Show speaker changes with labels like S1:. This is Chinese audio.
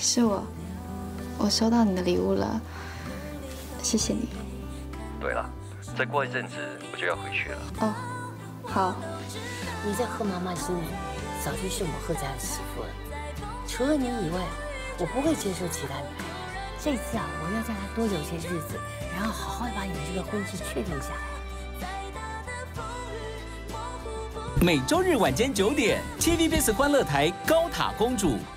S1: 是我收到你的礼物了，谢谢你。
S2: 对了，再过一阵子我就要回去了。
S1: 哦，好。
S3: 你在贺妈妈心里早就是我们贺家的媳妇了，除了你以外，我不会接受其他女孩。这次啊，我要叫她多留些日子，然后好好的把你们这个婚事确定下来。
S4: 每周日晚间9点 ，TVBS 欢乐台《高塔公主》。